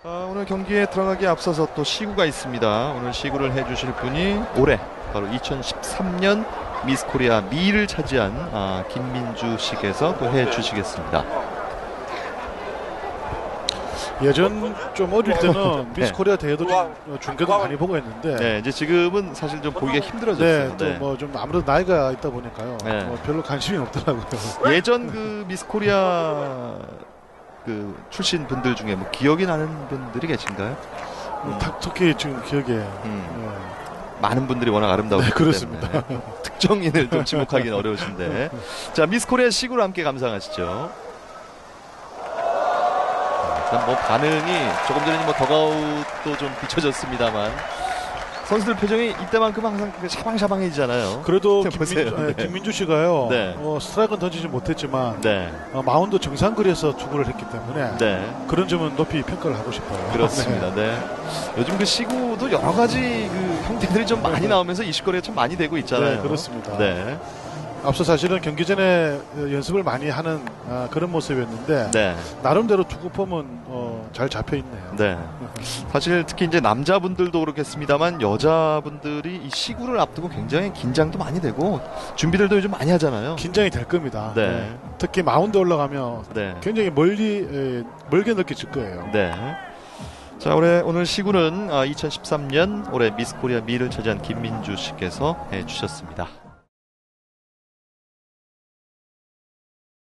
오늘 경기에 들어가기에 앞서서 또 시구가 있습니다. 오늘 시구를 해주실 분이 올해 바로 2013년 미스 코리아 미를 차지한 김민주 씨께서 또 해주시겠습니다. 예전 좀 어릴 때는 미스 코리아 대회도 좀 중계도 많이 보고 했는데, 네, 이제 지금은 사실 좀 보기가 힘들어졌어요. 네, 또 뭐 좀 아무래도 나이가 있다 보니까요. 네. 뭐 별로 관심이 없더라고요. 예전 그 미스 코리아 그 출신 분들 중에 뭐 기억이 나는 분들이 계신가요? 특히 지금 기억에 많은 분들이 워낙 아름다우기 네, 그렇습니다. 때문에 특정인을 좀 지목하기는 어려우신데, 자, 미스 코리아 시구를 함께 감상하시죠. 일단 뭐 반응이 조금 전에 뭐 더가웃도 좀 비춰졌습니다만 선수들 표정이 이때만큼 항상 샤방샤방해지잖아요. 그래도 보세요. 김민주 씨가요. 네. 스트라이크는 던지지 못했지만 네. 마운드 정상거리에서 투구를 했기 때문에 네. 그런 점은 높이 평가를 하고 싶어요. 그렇습니다. 네. 요즘 그 시구도 여러 가지 그 형태들이 좀 많이 나오면서 이슈거리가 참 많이 되고 있잖아요. 네, 그렇습니다. 네. 앞서 사실은 경기 전에 연습을 많이 하는 그런 모습이었는데, 네. 나름대로 투구 폼은 잘 잡혀 있네요. 네. 사실 특히 이제 남자분들도 그렇겠습니다만 여자분들이 이 시구를 앞두고 굉장히 긴장도 많이 되고 준비들도 요즘 많이 하잖아요. 긴장이 될 겁니다. 네. 특히 마운드 올라가면 네. 굉장히 멀게 느껴질 거예요. 네. 자, 오늘 시구는 2013년 올해 미스 코리아 미를 차지한 김민주 씨께서 해주셨습니다.